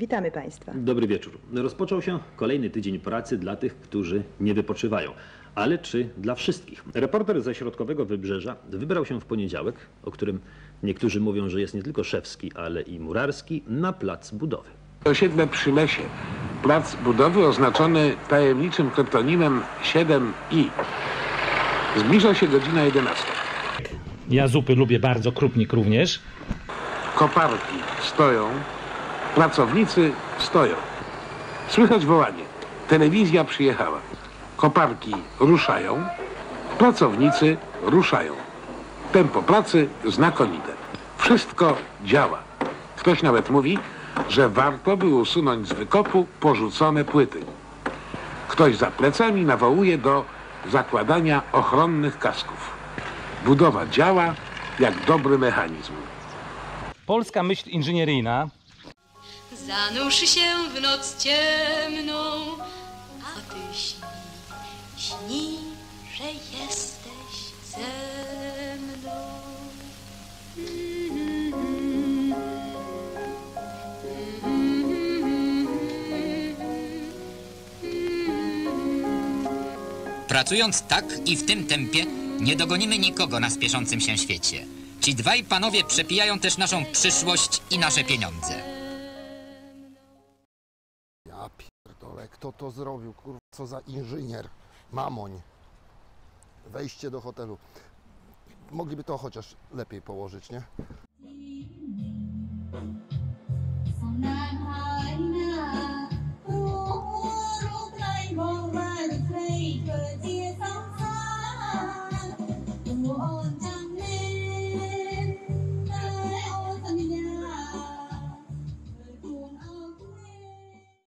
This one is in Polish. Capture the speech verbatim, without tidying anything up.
Witamy Państwa. Dobry wieczór. Rozpoczął się kolejny tydzień pracy dla tych, którzy nie wypoczywają. Ale czy dla wszystkich? Reporter ze środkowego Wybrzeża wybrał się w poniedziałek, o którym niektórzy mówią, że jest nie tylko szewski, ale i murarski, na plac budowy. Osiedle przy lesie. Plac budowy oznaczony tajemniczym kryptonimem siedem i. Zbliża się godzina jedenasta. Ja zupy lubię bardzo, krupnik również. Koparki stoją, pracownicy stoją. Słychać wołanie. Telewizja przyjechała. Koparki ruszają, pracownicy ruszają. Tempo pracy znakomite. Wszystko działa. Ktoś nawet mówi, że warto by usunąć z wykopu porzucone płyty. Ktoś za plecami nawołuje do zakładania ochronnych kasków. Budowa działa jak dobry mechanizm. Polska myśl inżynieryjna. Zanurz się w noc ciemną, a ty śni, śni, że jesteś ze mną. Pracując tak i w tym tempie, nie dogonimy nikogo na spieszącym się świecie. Ci dwaj panowie przepijają też naszą przyszłość i nasze pieniądze. Ja pierdolę, kto to zrobił, kurwa, co za inżynier, mamoń. Wejście do hotelu. Mogliby to chociaż lepiej położyć, nie?